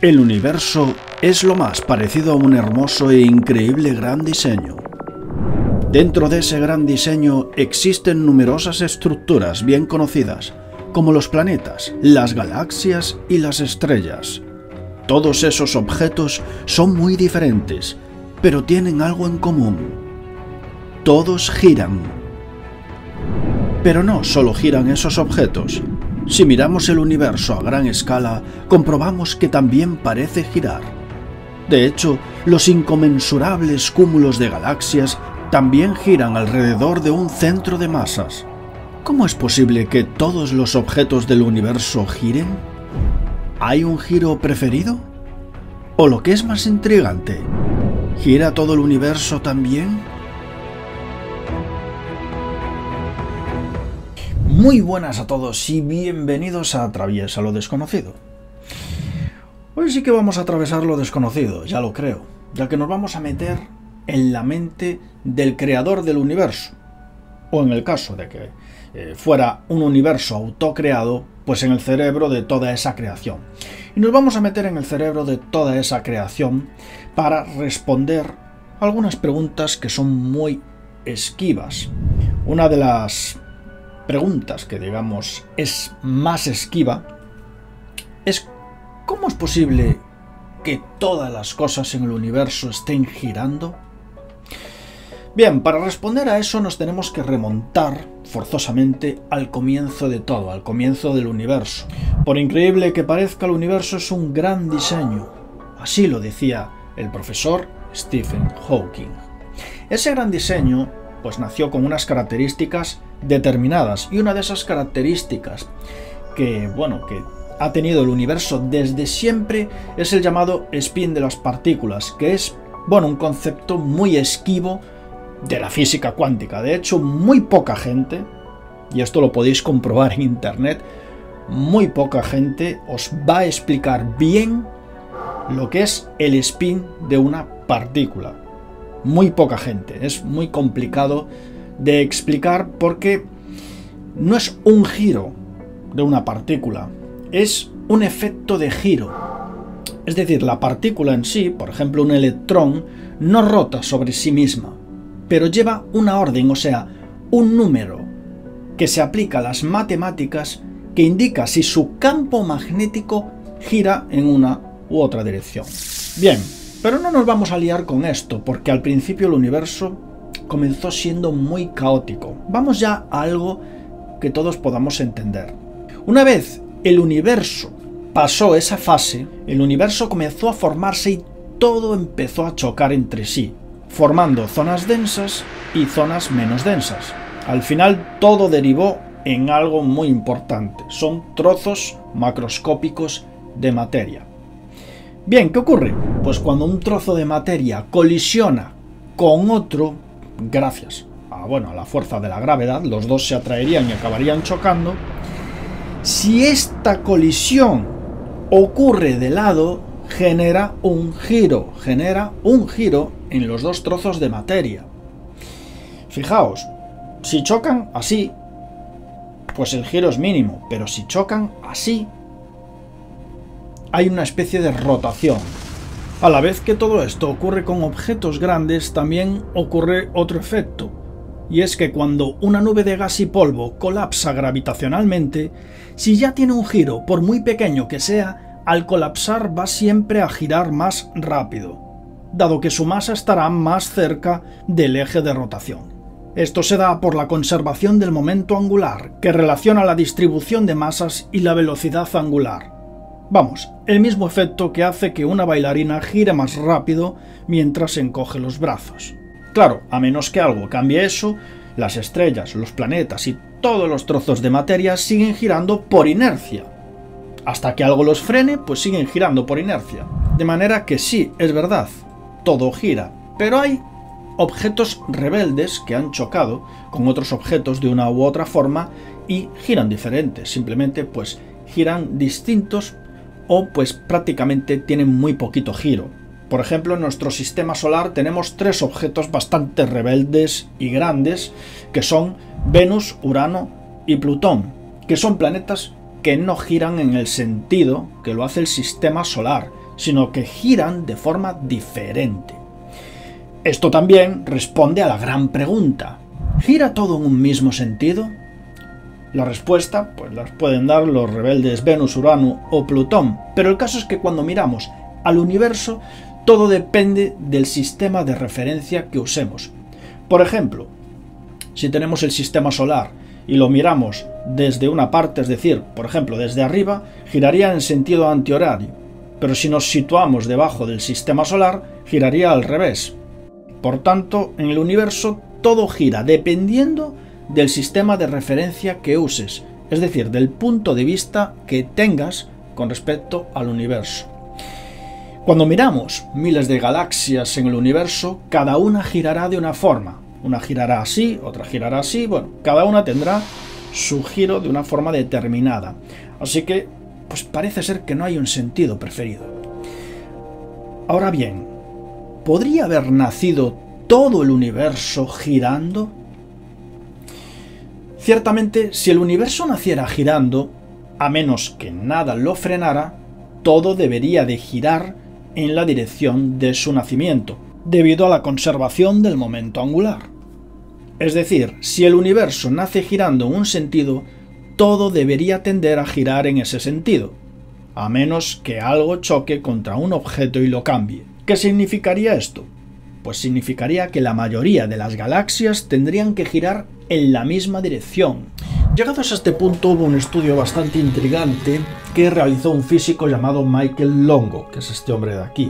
El universo es lo más parecido a un hermoso e increíble gran diseño. Dentro de ese gran diseño existen numerosas estructuras bien conocidas, como los planetas, las galaxias y las estrellas. Todos esos objetos son muy diferentes, pero tienen algo en común. Todos giran. Pero no solo giran esos objetos. Si miramos el universo a gran escala, comprobamos que también parece girar. De hecho, los inconmensurables cúmulos de galaxias también giran alrededor de un centro de masas. ¿Cómo es posible que todos los objetos del universo giren? ¿Hay un giro preferido? ¿O lo que es más intrigante, gira todo el universo también? Muy buenas a todos y bienvenidos a Atraviesa lo Desconocido. Hoy sí que vamos a atravesar lo desconocido, ya lo creo, ya que nos vamos a meter en la mente del creador del universo, o en el caso de que fuera un universo autocreado, pues en el cerebro de toda esa creación. Y nos vamos a meter en el cerebro de toda esa creación para responder algunas preguntas que son muy esquivas. Una de las preguntas que digamos es más esquiva es: ¿cómo es posible que todas las cosas en el universo estén girando? Bien, para responder a eso nos tenemos que remontar forzosamente al comienzo de todo, al comienzo del universo. Por increíble que parezca, el universo es un gran diseño. Así lo decía el profesor Stephen Hawking. Ese gran diseño pues nació con unas características determinadas, y una de esas características que ha tenido el universo desde siempre es el llamado spin de las partículas, que es un concepto muy esquivo de la física cuántica. De hecho, muy poca gente, y esto lo podéis comprobar en internet, muy poca gente os va a explicar bien lo que es el spin de una partícula. Muy poca gente, es muy complicado de explicar porque no es un giro de una partícula, es un efecto de giro. Es decir, la partícula en sí, por ejemplo un electrón, no rota sobre sí misma, pero lleva una orden, o sea, un número que se aplica a las matemáticas que indica si su campo magnético gira en una u otra dirección. Bien, pero no nos vamos a liar con esto, porque al principio el universo comenzó siendo muy caótico. Vamos ya a algo que todos podamos entender. Una vez el universo pasó esa fase, el universo comenzó a formarse y todo empezó a chocar entre sí, formando zonas densas y zonas menos densas. Al final todo derivó en algo muy importante. Son trozos macroscópicos de materia. Bien, ¿qué ocurre? Pues cuando un trozo de materia colisiona con otro, gracias a la fuerza de la gravedad, los dos se atraerían y acabarían chocando. Si esta colisión ocurre de lado, genera un giro en los dos trozos de materia. Fijaos, si chocan así, pues el giro es mínimo, pero si chocan así, hay una especie de rotación. A la vez que todo esto ocurre con objetos grandes, también ocurre otro efecto, y es que cuando una nube de gas y polvo colapsa gravitacionalmente, si ya tiene un giro, por muy pequeño que sea, al colapsar va siempre a girar más rápido, dado que su masa estará más cerca del eje de rotación. Esto se da por la conservación del momento angular, que relaciona la distribución de masas y la velocidad angular. Vamos, el mismo efecto que hace que una bailarina gire más rápido mientras encoge los brazos. Claro, a menos que algo cambie eso, las estrellas, los planetas y todos los trozos de materia siguen girando por inercia. Hasta que algo los frene, pues siguen girando por inercia. De manera que sí, es verdad, todo gira, pero hay objetos rebeldes que han chocado con otros objetos de una u otra forma y giran diferentes, simplemente pues giran distintos o pues prácticamente tienen muy poquito giro. Por ejemplo, en nuestro sistema solar tenemos tres objetos bastante rebeldes y grandes, que son Venus, Urano y Plutón, que son planetas que no giran en el sentido que lo hace el sistema solar, sino que giran de forma diferente. Esto también responde a la gran pregunta: ¿gira todo en un mismo sentido? La respuesta, pues las pueden dar los rebeldes Venus, Urano o Plutón, pero el caso es que cuando miramos al universo, todo depende del sistema de referencia que usemos. Por ejemplo, si tenemos el sistema solar y lo miramos desde una parte, es decir, por ejemplo, desde arriba, giraría en sentido antihorario, pero si nos situamos debajo del sistema solar, giraría al revés. Por tanto, en el universo todo gira dependiendo del sistema de referencia que uses, es decir, del punto de vista que tengas con respecto al universo. Cuando miramos miles de galaxias en el universo, cada una girará de una forma. Una girará así, otra girará así, bueno, cada una tendrá su giro de una forma determinada. Así que, pues parece ser que no hay un sentido preferido. Ahora bien, ¿podría haber nacido todo el universo girando? Ciertamente, si el universo naciera girando, a menos que nada lo frenara, todo debería de girar en la dirección de su nacimiento, debido a la conservación del momento angular. Es decir, si el universo nace girando en un sentido, todo debería tender a girar en ese sentido, a menos que algo choque contra un objeto y lo cambie. ¿Qué significaría esto? Pues significaría que la mayoría de las galaxias tendrían que girar en la misma dirección. Llegados a este punto hubo un estudio bastante intrigante que realizó un físico llamado Michael Longo, que es este hombre de aquí.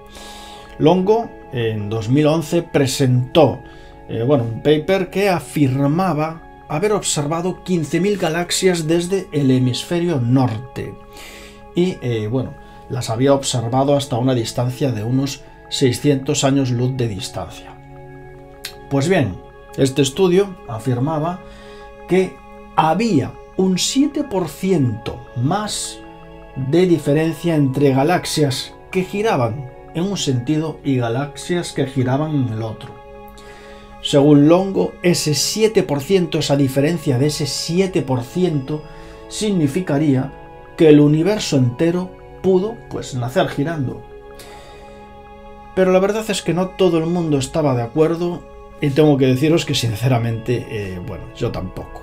Longo en 2011 presentó un paper que afirmaba haber observado 15.000 galaxias desde el hemisferio norte y las había observado hasta una distancia de unos 600 años luz de distancia. Pues bien, este estudio afirmaba que había un 7% más de diferencia entre galaxias que giraban en un sentido y galaxias que giraban en el otro. Según Longo, ese 7%, esa diferencia de ese 7%, significaría que el universo entero pudo, nacer girando. Pero la verdad es que no todo el mundo estaba de acuerdo y tengo que deciros que sinceramente, yo tampoco.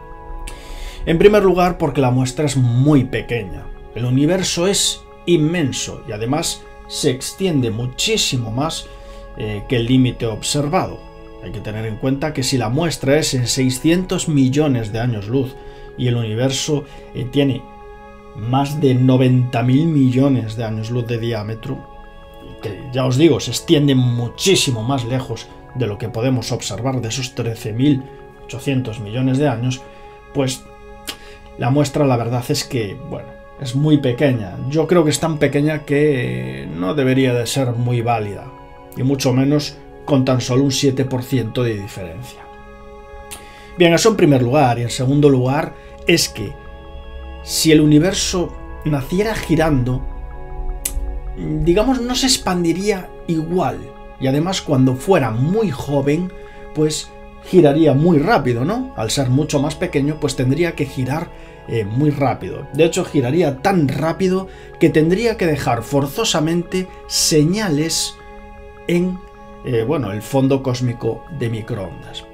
En primer lugar, porque la muestra es muy pequeña. El universo es inmenso y además se extiende muchísimo más que el límite observado. Hay que tener en cuenta que si la muestra es en 600 millones de años luz y el universo tiene más de 90.000 millones de años luz de diámetro, que ya os digo, se extiende muchísimo más lejos de lo que podemos observar de esos 13.800 millones de años, pues la muestra la verdad es que, es muy pequeña. Yo creo que es tan pequeña que no debería de ser muy válida, y mucho menos con tan solo un 7% de diferencia. Bien, eso en primer lugar. Y en segundo lugar, es que si el universo naciera girando, digamos, no se expandiría igual. Y además, cuando fuera muy joven, pues giraría muy rápido, ¿no? Al ser mucho más pequeño, pues tendría que girar muy rápido. De hecho, giraría tan rápido que tendría que dejar forzosamente señales en el fondo cósmico de microondas.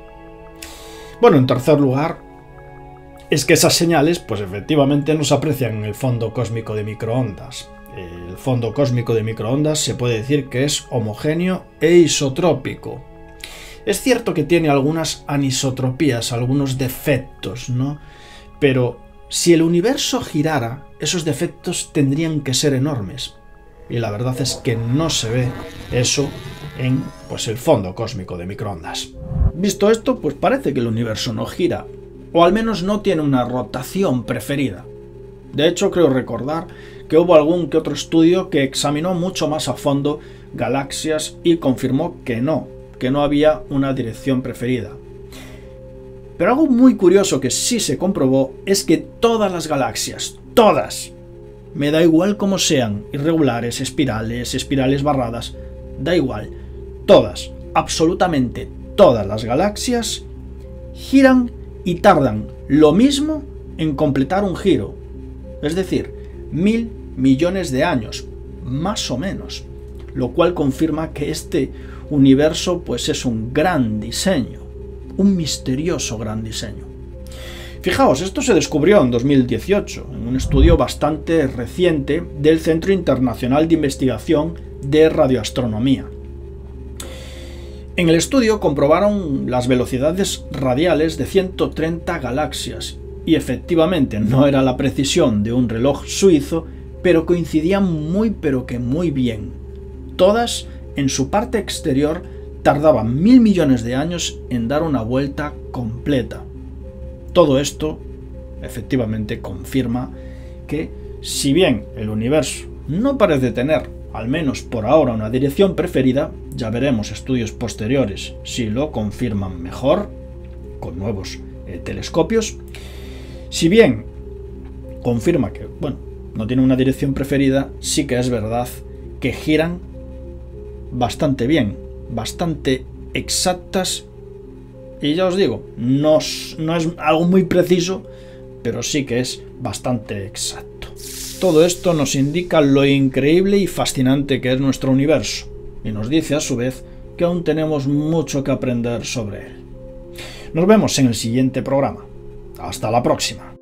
En tercer lugar, es que esas señales, pues efectivamente no se aprecian en el fondo cósmico de microondas. El fondo cósmico de microondas se puede decir que es homogéneo e isotrópico. Es cierto que tiene algunas anisotropías, algunos defectos, ¿no? Pero si el universo girara, esos defectos tendrían que ser enormes. Y la verdad es que no se ve eso en el fondo cósmico de microondas. Visto esto, pues parece que el universo no gira, o al menos no tiene una rotación preferida. De hecho, creo recordar que hubo algún que otro estudio que examinó mucho más a fondo galaxias y confirmó que no había una dirección preferida. Pero algo muy curioso que sí se comprobó es que todas las galaxias, todas, me da igual cómo sean, irregulares, espirales barradas, da igual, todas, absolutamente todas las galaxias giran y tardan lo mismo en completar un giro, es decir, 1.000 millones de años, más o menos, lo cual confirma que este universo pues es un gran diseño, un misterioso gran diseño. Fijaos, esto se descubrió en 2018, en un estudio bastante reciente del Centro Internacional de Investigación de Radioastronomía. En el estudio comprobaron las velocidades radiales de 130 galaxias y efectivamente no era la precisión de un reloj suizo, pero coincidían muy bien. Todas, en su parte exterior, tardaban 1000 millones de años en dar una vuelta completa. Todo esto, efectivamente, confirma que, si bien el universo no parece tener, al menos por ahora, una dirección preferida, ya veremos estudios posteriores si lo confirman mejor, con nuevos telescopios. Si bien confirma que, no tiene una dirección preferida, sí que es verdad que giran bastante bien, bastante exactas, y ya os digo, no es algo muy preciso, pero sí que es bastante exacto. Todo esto nos indica lo increíble y fascinante que es nuestro universo, y nos dice a su vez que aún tenemos mucho que aprender sobre él. Nos vemos en el siguiente programa. Hasta la próxima.